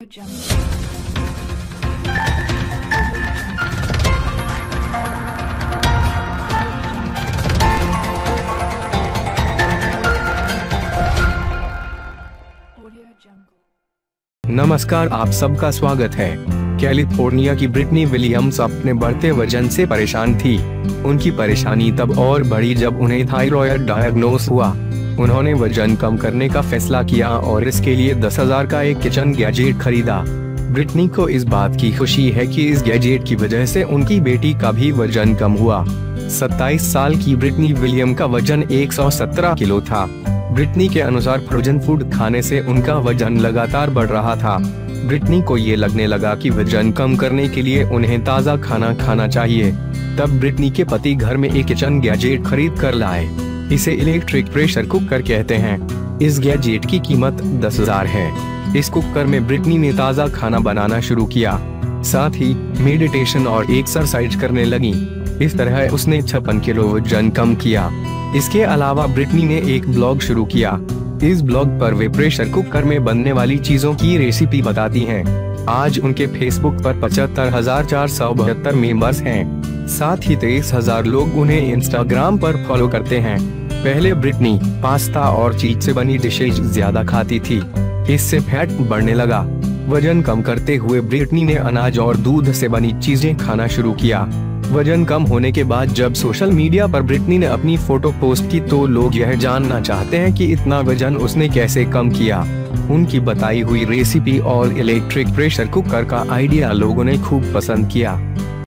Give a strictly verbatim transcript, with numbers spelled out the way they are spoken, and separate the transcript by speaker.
Speaker 1: नमस्कार, आप सबका स्वागत है। कैलिफोर्निया की ब्रिटनी विलियम्स अपने बढ़ते वजन से परेशान थी। उनकी परेशानी तब और बढ़ी जब उन्हें थायराइड डायग्नोस हुआ। उन्होंने वजन कम करने का फैसला किया और इसके लिए दस हजार का एक किचन गैजेट खरीदा। ब्रिटनी को इस बात की खुशी है कि इस गैजेट की वजह से उनकी बेटी का भी वजन कम हुआ। सत्ताईस साल की ब्रिटनी विलियम का वजन एक सौ सत्रह किलो था। ब्रिटनी के अनुसार फ्रोजन फूड खाने से उनका वजन लगातार बढ़ रहा था। ब्रिटनी को ये लगने लगा कि वजन कम करने के लिए उन्हें ताज़ा खाना खाना चाहिए। तब ब्रिटनी के पति घर में एक किचन गैजेट खरीद कर लाए। इसे इलेक्ट्रिक प्रेशर कुकर कहते हैं। इस गैजेट की कीमत दस हजार है। इस कुकर में ब्रिटनी ने ताज़ा खाना बनाना शुरू किया, साथ ही मेडिटेशन और एक्सरसाइज करने लगी। इस तरह उसने छप्पन किलो वजन कम किया। इसके अलावा ब्रिटनी ने एक ब्लॉग शुरू किया। इस ब्लॉग पर वे प्रेशर कुकर में बनने वाली चीजों की रेसिपी बताती हैं। आज उनके फेसबुक पर पचहत्तर हजार चार सौ बहत्तर मेंबर्स हैं। साथ ही तेईस हजार लोग उन्हें इंस्टाग्राम पर फॉलो करते हैं। पहले ब्रिटनी पास्ता और चीज से बनी डिशेज ज्यादा खाती थी। इससे फैट बढ़ने लगा। वजन कम करते हुए ब्रिटनी ने अनाज और दूध से बनी चीजें खाना शुरू किया। वजन कम होने के बाद जब सोशल मीडिया पर ब्रिटनी ने अपनी फोटो पोस्ट की तो लोग यह जानना चाहते हैं कि इतना वजन उसने कैसे कम किया। उनकी बताई हुई रेसिपी और इलेक्ट्रिक प्रेशर कुकर का आइडिया लोगों ने खूब पसंद किया।